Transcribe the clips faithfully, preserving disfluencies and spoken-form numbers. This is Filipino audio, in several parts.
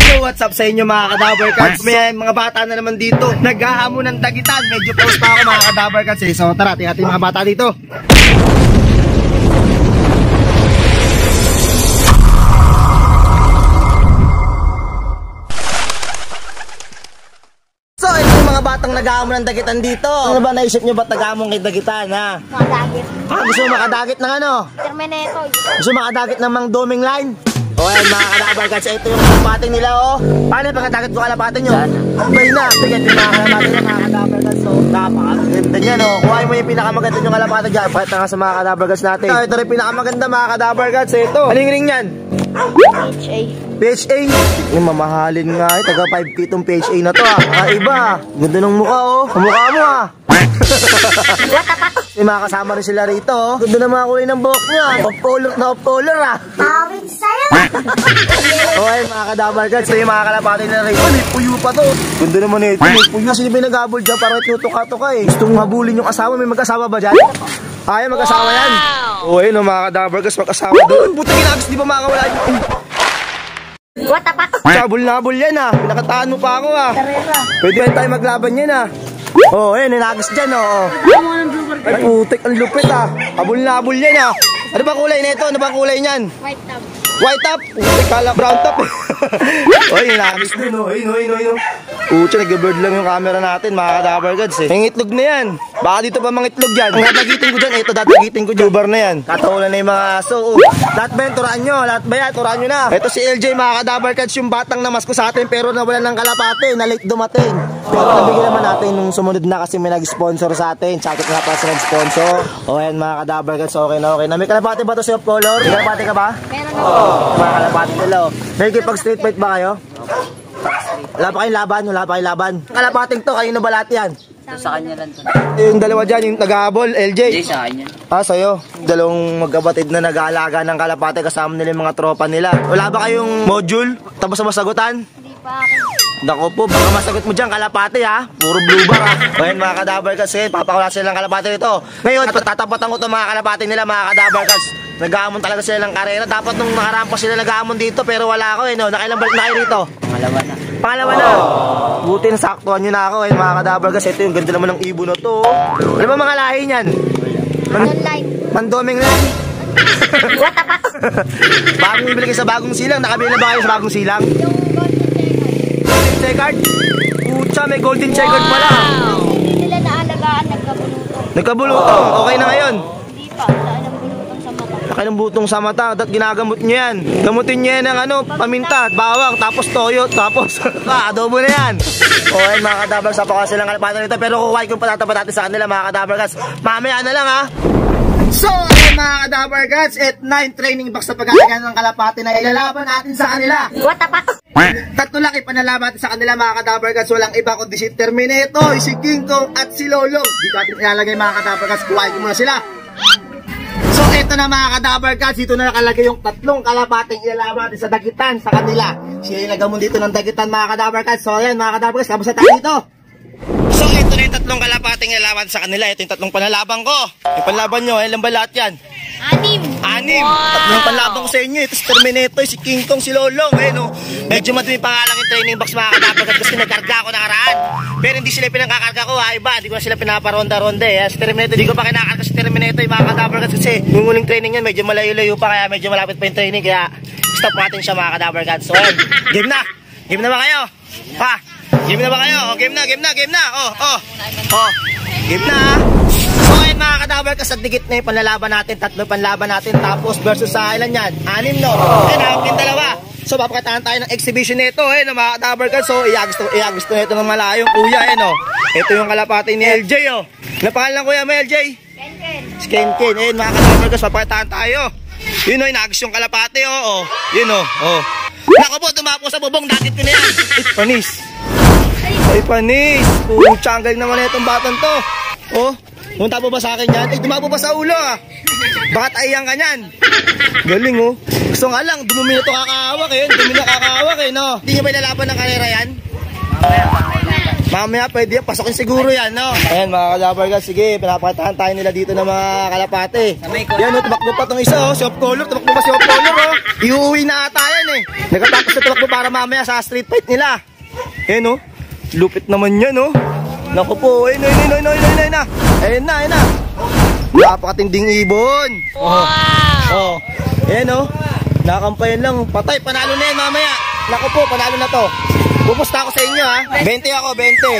So what's up sa inyo mga Kadaver Cats? May mga bata na naman dito nag-ahamon ng dagitan. Medyo post pa ako mga Kadaver Cats eh. So tara, tingnan natin mga bata dito. So ito yung mga batang nag-ahamon ng dagitan dito. Ano ba naisip nyo ba't nag-ahamon kay dagitan ha? Makadagit. Ah, gusto mo makadagit ng ano? Terminator. Gusto mo makadagit ng Mang Doming Line? O ayan mga Kadaver Cats, ito yung kalapating nila oh. Paano yung pagkadagit ko kalapating nyo? Bay na, tignan yung mga kalapating ng mga Kadaver Cats. So napakaganda niyan oh. Kuhain mo yung pinakamaganda yung kalapating dyan. Pakita nga sa mga Kadaver Cats natin. Ito, ito rin pinakamaganda mga Kadaver Cats. Ito, aling ring yan? H A. P H A? Yung mamahalin nga eh. Taga five feet yung P H A na to ah. Kakaiba. Ganda ng mukha oh. Ang mukha mo ah. May mga kasama rin sila rito oh. Ganda ng mga kulay ng buhok niya. Off-color na off-color ah. Awit sa'yo. O ayun mga Kadaver Cats. Ito yung mga kalapati na rito. May puyo pa to. Ganda naman ito. May puyo. Sino may nag-abol dyan? Parang tutuka-tuka eh. Gustong habulin yung asawa. May mag-asawa ba dyan? Ay, mag-asawa yan. O ayun mga Kadaver Cats. Mag-asawa doon. Puta ginagos. Di ba makakawala yun? What the fuck? Sabol-nabol yan ah. Pinakataan mo pa ako ah. Karera. Pwede ba tayo maglaban yan ah. Oh, ayun, ninagis dyan oh. Ay putik, ang lupit ah. Abol-nabol yan ah. Ano bang kulay nito? Ano bang kulay niyan? White top. White top? Putik, kala brown top eh. Oy, ninagis din oh. Ayun, ayun, ayun. Pucha, nag-blurred lang yung camera natin mga Kadaver Cats eh. Yung itlog na yan. Baka dito pa mga itlog yan. Ang dadagitin ko dyan, ito dadagitin ko dyan. Bar na yan. Katahulan na yung mga aso oh. Lahat ba yan, turaan nyo? Lahat ba yan, turaan nyo na. Ito si L J mga Kadaver Cats, yung batang namasko sa atin pero nawalan ng kalapate, na late dumating. Pero nabigyan naman natin nung sumunod na kasi may nag-sponsor sa atin. Tsakit nga pa sa nag-sponsor. O yan mga Kadaver Cats, okay na okay na. May kalapate ba ito si off-color? May kalapate ka ba? Meron ako. Oo. Mga kalapate nila oh. Nakikipag street fight ba kayo? Wala pa kayong laban, wala pa kayong laban. Kalapating to, kayo na ba lahat yan? Sa kanya lang to. Yung dalawa dyan, yung nag-ahabol, L J. Hindi, sa kanya. Ah, sa'yo. Dalawang magkabatid na nag-aalaga ng kalapate kasama nila yung mga tropa nila. Wala ba kayong module? Tapos sa masagutan? Hindi pa ako. Nako po, baka masagot mo dyan kalapate ha. Puro blue bar ha. Ngayon mga Kadaver Cats, eh, papakula sila ng kalapate nito. Ngayon, tatapatan ko itong mga kalapate nila mga Kadaver Cats. Nag-aamon talaga sila ng karera. Dapat nung nakarampa sila nag-aamon dito pero wala ako eh no. Nakailang balik na kayo rito? Pangalawa na. Pangalawa na. Buti na saktuhan nyo na ako eh mga Kadaver Cats. Ito yung ganda naman ng ibon na to. Ano ba mga lahi niyan? Man Online. Mandoming lang. What the fuck? Bagong ibili kayo sa bagong silang. Nakabili na ba kayo sa bagong silang? Yung Golden checkered? Pucha, may golden checkered pala. hindi nila naalagaan, nagkabulutong. Nagkabulutong. Okay na ngayon? Hindi pa. Wala nang bulutong sa mata. Laki ng butong sa mata. At ginagamot nyo yan. Gamutin nyo yan ng ano, paminta, bawang, tapos toyo, tapos ah, adobo na yan. O ayun mga Kadaver, sa pa silang kalapatan nito. Pero kukuhay kung patatapat natin sa kanila mga Kadaver Cats. Mamaya na lang ha. So, ayun mga Kadaver Cats, at nine training box na pagkakagan ng kalapati na ilalaban natin sa kanila. What the fuck? Tatlo lang ipanalaban natin sa kanila mga Kadaver Cats. Walang iba kundi si Terminator, si King Kong at si Lolong. Dito natin ilalagay mga Kadaver Cats. Kuhain ko muna sila. So, eto na mga Kadaver Cats. Dito na nakalagay yung tatlong kalapating ilalaban natin sa dagitan sa kanila. Sila yung nagamon dito ng dagitan mga Kadaver Cats. So, ayan mga Kadaver Cats, kamusta tayo dito? So, ito na yung tatlong kalapating ilalaban sa kanila. Ito yung tatlong panalaban ko. Yung panlaban nyo, ilan ba lahat yan? Anim. Anim. Wow. Tatlong panlaban ko sa inyo. Ito si Terminator, si King Kong, si Lolong. Eh, no? Medyo madumi pangalang yung training box mga Kadaver Cats kasi nagkarga ako nakaraan. Pero hindi sila pinakakarga ko ha. Iba, hindi ko na sila pinaparonda-ronda eh. Si Terminator, hindi ko pa kinakarga si Terminator yung mga Kadaver Cats kasi yung muling training yan, medyo malayo-layo pa kaya medyo malapit pa yung training. Kaya stop natin siya mga Kadaver Cats. So, ayan. Game na. Game na ba kayo? Ha? Game na ba kayo? Oh, game na, game na, game na. Oh, oh. Oh. Game na. So ayun mga Kadaver Cats, at digit na yung panlalaban natin. Tatlo panlaban natin. Tapos versus sa ilan yan? Anim no? Ayun, hawak yung dalawa. So papakitaan tayo ng exhibition nito. Ayun mga Kadaver Cats. So iyagusto, iyagusto na ito ng malayong kuya. Ayun o. Ito yung kalapati ni L J o. Napangalan kuya mo L J? Ken Ken. Si Ken Ken. Ayun mga Kadaver Cats, papakitaan tayo. Yun o, inagis yung kalapati o. Oh. Yun o. Oh. Naku po, tumapo sa bubong. Dakit ko na yan. Ay, panis. Ay, panis. Pucha, ang galing naman na itong batang to. Oh, punta po ba sa akin yan? Ay, dumapo pa sa ulo ah. Bakit ayang ka yan? Galing oh. Gusto nga lang, dumumi na ito kakahawak eh. Dumi na kakahawak eh, no? Hindi nyo ba nalaban ng karera yan? Mamaya pwede yan, pasokin siguro yan, no? Ayan mga Kadaver Cats, sige, pinapakatahan tayo nila dito ng mga kalapate. Yan oh, tumakbo pa itong isa oh, si off-color, tumakbo pa si off-color oh. Iuwi na ata yan eh. Nagkatapos na tumakbo para mamaya sa street fight nila. Eh no, lupit naman yan no. Naku po, ayun, ayun, ayun, ayun, ayun, ayun na. Ayun na, ayun na. Napakatinding ibon. Wow! Oh, ayun no. Nakampayan lang. Patay, panalo na yan mamaya. Naku po, panalo na to. Pupusta ako sa inyo ha. twenty ako, twenty.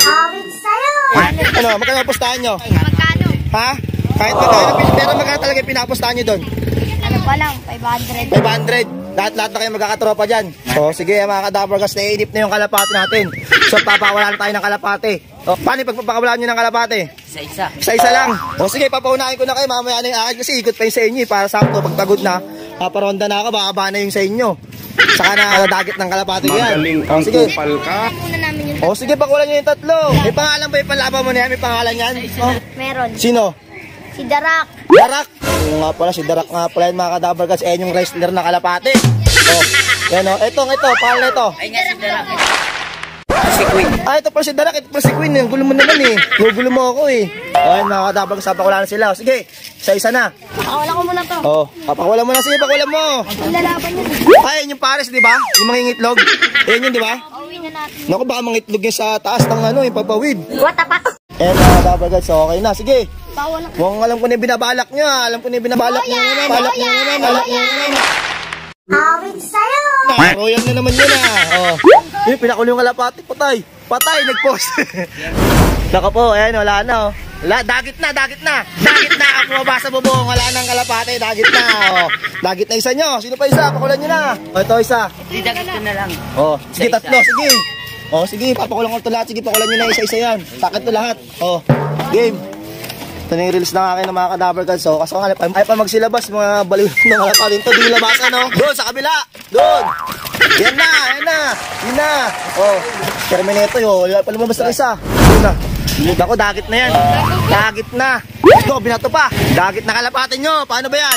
Ano, magkano pustahan nyo? Magkano? Ha? Kahit magkano, pero magkano talaga yung pinapustahan nyo doon? Ano pa lang, five hundred. five hundred. Lahat-lahat na kayo magkakatropa dyan. O sige mga kadabargas, naiinip na yung kalapate natin. So papawalan tayo ng kalapate. O, paano yung pagpapakawalan nyo ng kalapate? Isa-isa. Isa-isa lang. O sige, papaunahin ko na kayo. Mamaya na yung akin kasi ikot pa yung sa inyo. Para sakto, pag pagod na, paparonda na ako, baka ba na yung sa inyo. Saka na dagit ng kalapate ko yan. Magaling kang Sige. kupal ka. Muna namin yung O sige, pakulan nyo yung tatlo. May pangalan ba yung panlaban mo na yan? May pangalan yan? O, meron. sino? Si Darak. Darak! Oo nga pala, si Darak nga pala yung mga kadabargas. Eh, yung wrestler na kalapate. Oh, yan o. Etong, ito, pangalan ito. Ay nga si Darak. Si Queen. Ah, ito pala si Darak, ito pala si Queen. Ang gulo mo naman eh. Gugulo mo ako eh. O, yan mga kadabargas, papakulan sila. O, sige, isa-isa na. Pakawala ko muna to. O, papakulan mo na. Sige, pakulan mo. Ang lalaban yun. Ay, yan yung pares, di ba? Yung mangingitlog. Yan yun, di ba? Pauwi na natin. Naku, baka mangitlog yan sa taas ng ano, yung papawid. What the fuck? Eh, mga kadabargas, okay na. Sige. Bawal na. Mukhang alam ko na yung binabalak nyo ah. Alam ko na yung binabalak nyo naman. Balak nyo naman, balak nyo naman. Awit sa'yo! Ah, royal na naman yun ah. Oh. Eh, pinakulo yung kalapati. Patay. Patay, nag-post. Naka po, ayan, wala na oh. Wala, dagit na, dagit na. Dagit na, ako mabasa bubong. Wala nang kalapati, dagit na. Oh. Dagit na isa nyo. Sino pa isa? Pakulan nyo na. O, ito isa. Didagit ko na lang. Oh, sige, Isa-isa. tatlo, sige. Oh, sige, papakulang ko ito lahat. Sige, pakulan nyo na isa-isa yan. Takit to lahat. Oh, game. Ito na yung release ng akin ng mga kadaver cards. So, kaso nga, ay pa magsilabas, mga baliw ng kalapati ito. Di labasan, no? Doon, sa kabila. Doon. Yan na, yan na. Yan na. Oh, Terminator yun. Wala pa lumabas na isa. Doon na. Ako, dagit na yan. Dagit na. Ito, binato pa. Dagit na kalapatin nyo. Paano ba yan?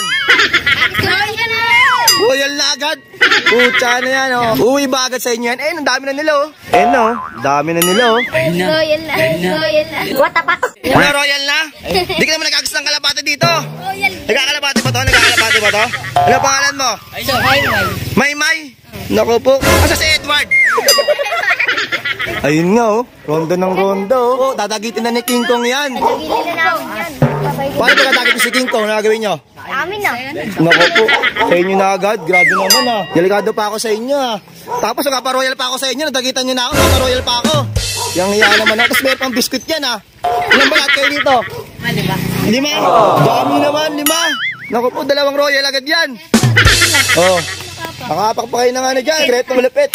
Royal na agad. Pucha na yan, oh. Uwi ba agad sa inyo yan? Eh, ang dami na nila, oh. Eh, no. Dami na nila, oh. Royal na. Royal na. What the fuck? Ano, royal na? Hindi ka naman nagkagas ng kalapate dito. Royal. Nagkakalapate ba to? Nagkakalapate ba to? Ano pangalan mo? Ay, so, ay, ay. May May. Naku po. Asa si Edward? Ayun nga, oh. Ronda ng ronda, oh. Oh, dadagitin na ni King Kong yan. Gilin na namin yan. Paano ba dadagitin si King Kong? Ano gagawin nyo? Amin na. Naku po. Sa inyo na agad. Grabe naman, ah. Delikado pa ako sa inyo, ah. Tapos, nagpa-royal pa ako sa inyo. Nadagitan nyo na ako. Nagpa-royal pa ako. Yang iya naman, ah. Tapos, may pang biscuit yan, ah. Ilan ba lahat kayo dito? Lima. Lima? Dami naman, lima. Naku po, dalawang royal agad yan. Oh. Nakapak pa kayo ng ano dyan. Great na malapit.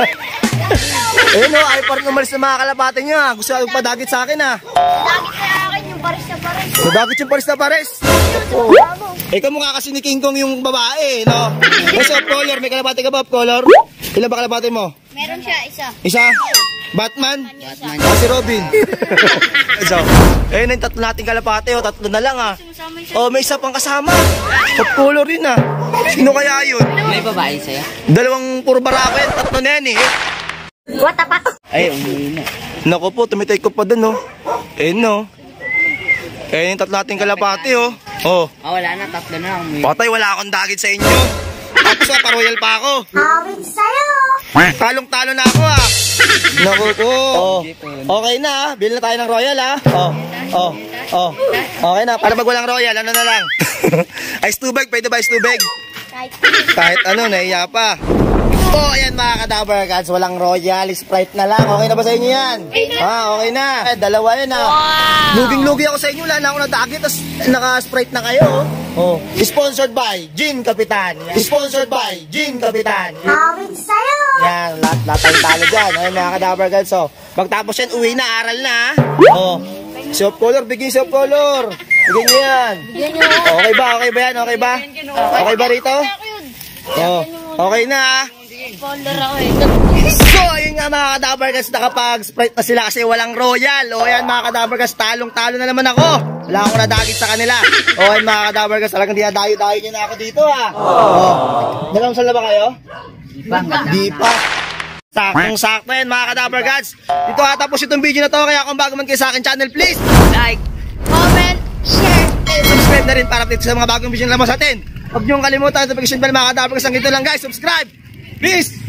Ayun o, ay parang umalis na mga kalapate nyo ha. Gusto nyo padagit sa akin ha. Dagit na akin yung pares na pares. Madagit yung pares na pares. Oh. Eh kamukha kasi ni King Kong yung babae, no? Kasi off color, may kalapate ka ba off color? Ilan ba kalapate mo? Meron siya, isa. Isa? Batman? Batman. Ah, si Robin. So, ayun yung tatlo nating kalapate o, tatlo na lang ha. Oh, may isa pang kasama. Off color rin ha. Sino kaya yun? May babae sa'yo? Dalawang puro barako yan, tatlo na yan eh. What the fuck? Ay, umuwi na. Naku po, tumitay ko pa dun, oh. Eh, no. Eh, yung tatlo nating kalapati, oh. Oh, Ah, wala na. Tatlo na lang. Umuwi. patay, wala akong dagit sa inyo. Tapos nga, paroyal pa ako. Awit sa'yo! Talong-talo na ako, ah. Naku po. Oh. Okay na, ah. Bilhin na tayo ng royal, ah. Oh, oh, oh. Okay na, para pag walang royal, ano na lang. Ice tubig, pwede ba ice tubig? Kahit Kahit ano, nahiya pa. Oh, ayan mga kadaver cards, walang royal, Sprite na lang. Okay na ba sa inyo yan? Ah, okay na. Eh, dalawa yan ah. Luging-lugi ako sa inyo, wala na ako nadagit, tapos naka-Sprite na kayo. Oh. Sponsored by Gin Kapitan. Sponsored by Gin Kapitan. awit sa'yo! Yan, lahat, lahat tayong talo dyan. Ayun mga kadaver cards, oh. Pagtapos yan, uwi na, aral na. Oh. Soft color, bigyan soft color. Bigyan nyo yan. Bigyan nyo. Okay ba? Okay ba yan? Okay ba? Okay ba rito? Oh. Okay na ah. Folder ako eh. So, ayun nga mga kadabargas, nakapag-sprite na sila kasi walang royal. O yan mga kadabargas, talong-talo na naman ako. Wala akong nadagit sa kanila. O yan mga kadabargas, talagang dinadayo-dayo nyo na ako dito ha. O, dalawang sala ba kayo? Di pa. Sakong-sakto yan mga kadabargas. Dito hatapos itong video na to, kaya kung bago man kayo sa akin channel, please Like. Comment, share, subscribe na rin para update sa mga bagong video na lamang sa atin. Huwag niyong kalimutan ito pag-isip bell mga kadapagas. Ang ito lang guys, subscribe. Peace!